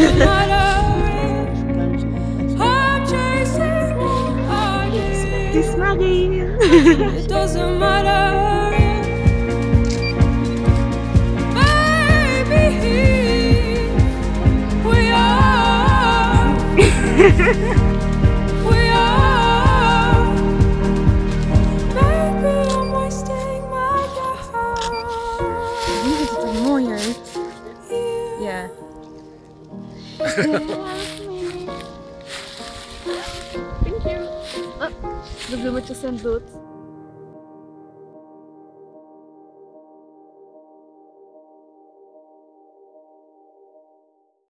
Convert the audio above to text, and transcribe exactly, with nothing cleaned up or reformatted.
This Maggie. It doesn't matter. Baby, we are. We are. Maybe I'm wasting my time. Hier is het wat mooier. Ja. Thank you. Oh, de bloemetjes zijn dood.